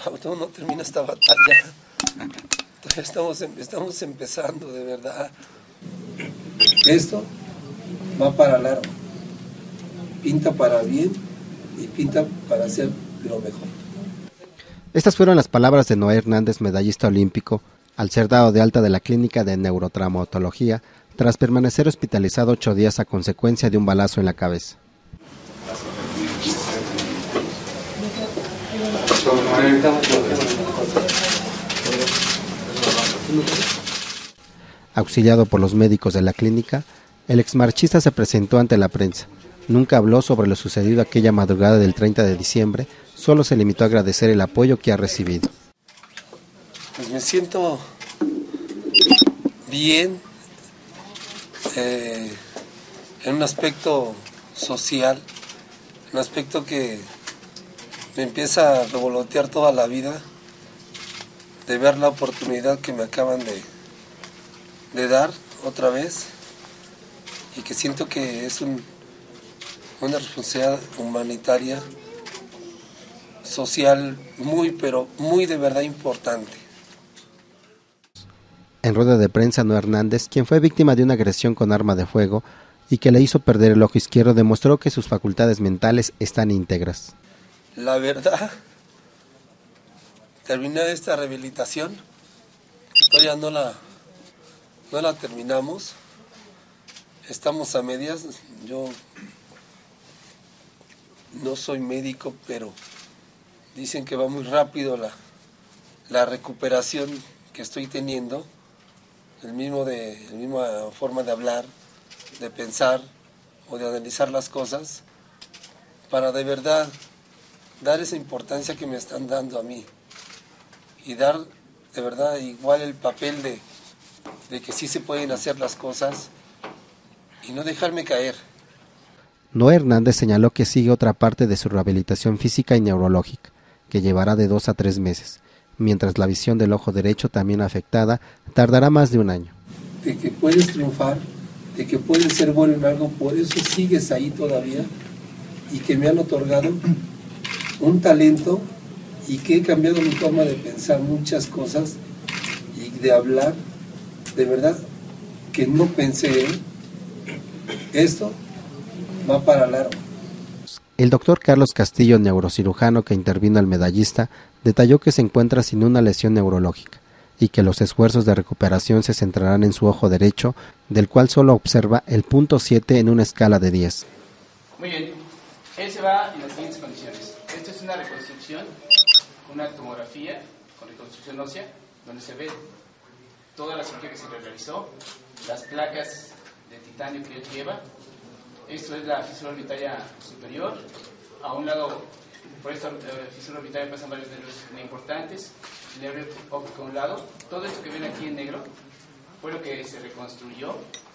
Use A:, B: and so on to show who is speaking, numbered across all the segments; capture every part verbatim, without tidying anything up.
A: Aún no termina esta batalla. Estamos, estamos empezando, de verdad. Esto va para largo. Pinta para bien y pinta para hacer lo mejor.
B: Estas fueron las palabras de Noé Hernández, medallista olímpico, al ser dado de alta de la clínica de neurotraumatología tras permanecer hospitalizado ocho días a consecuencia de un balazo en la cabeza. Auxiliado por los médicos de la clínica, el exmarchista se presentó ante la prensa. Nunca habló sobre lo sucedido aquella madrugada del treinta de diciembre, solo se limitó a agradecer el apoyo que ha recibido.
A: Pues me siento bien eh, en un aspecto social, un aspecto que me empieza a revolotear toda la vida, de ver la oportunidad que me acaban de, de dar otra vez, y que siento que es un, una responsabilidad humanitaria, social, muy, pero muy de verdad importante.
B: En rueda de prensa, Noé Hernández, quien fue víctima de una agresión con arma de fuego y que le hizo perder el ojo izquierdo, demostró que sus facultades mentales están íntegras.
A: La verdad, terminé esta rehabilitación, todavía no la, no la terminamos, estamos a medias. Yo no soy médico, pero dicen que va muy rápido la, la recuperación que estoy teniendo, el mismo de, la misma forma de hablar, de pensar o de analizar las cosas, para de verdad dar esa importancia que me están dando a mí y dar de verdad igual el papel de, de que sí se pueden hacer las cosas y no dejarme caer.
B: Noé Hernández señaló que sigue otra parte de su rehabilitación física y neurológica, que llevará de dos a tres meses, mientras la visión del ojo derecho, también afectada, tardará más de un año.
A: De que puedes triunfar, de que puedes ser bueno en algo, por eso sigues ahí todavía, y que me han otorgado un talento y que he cambiado mi forma de pensar muchas cosas y de hablar, de verdad que no pensé, ¿eh? Esto va para largo.
B: El doctor Carlos Castillo, neurocirujano que intervino al medallista, detalló que se encuentra sin una lesión neurológica y que los esfuerzos de recuperación se centrarán en su ojo derecho, del cual solo observa el punto siete en una escala de diez.
C: Muy bien, él se va en las siguientes condiciones. Esto es una reconstrucción, una tomografía con reconstrucción ósea, donde se ve toda la cirugía que se le realizó, las placas de titanio que él lleva. Esto es la fisura orbitaria superior. A un lado, por esta eh, fisura orbitaria pasan varios nervios muy importantes. El nervio óptico a un lado. Todo esto que ven aquí en negro fue lo que se reconstruyó.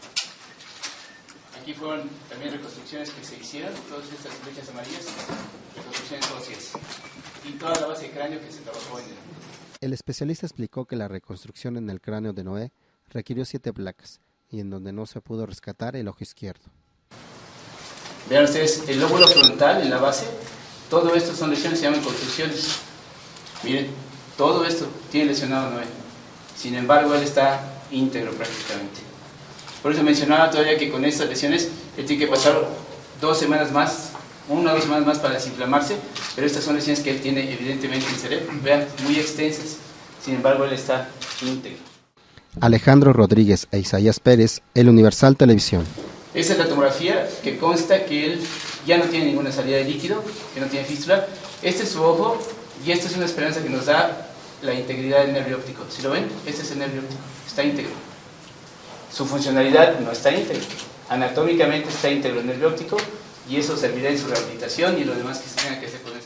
C: Aquí fueron también reconstrucciones que se hicieron, todas estas flechas amarillas, reconstrucciones óseas. Y toda la base de cráneo que se trabajó en él.
B: El especialista explicó que la reconstrucción en el cráneo de Noé requirió siete placas, y en donde no se pudo rescatar el ojo izquierdo.
C: Vean ustedes, el lóbulo frontal en la base, todo esto son lesiones, se llaman contusiones. Miren, todo esto tiene lesionado a Noé. Sin embargo, él está íntegro prácticamente. Por eso mencionaba todavía que con estas lesiones él tiene que pasar dos semanas más, una o dos semanas más para desinflamarse, pero estas son lesiones que él tiene evidentemente en el cerebro, vean, muy extensas. Sin embargo, él está íntegro.
B: Alejandro Rodríguez e Isaías Pérez, El Universal Televisión.
C: Esa es la tomografía que consta que él ya no tiene ninguna salida de líquido, que no tiene fístula. Este es su ojo y esta es una esperanza que nos da la integridad del nervio óptico. ¿Sí lo ven? Este es el nervio óptico, está íntegro. Su funcionalidad no está íntegra. Anatómicamente está íntegro el nervio óptico y eso servirá en su rehabilitación y lo demás que se tenga que hacer con él.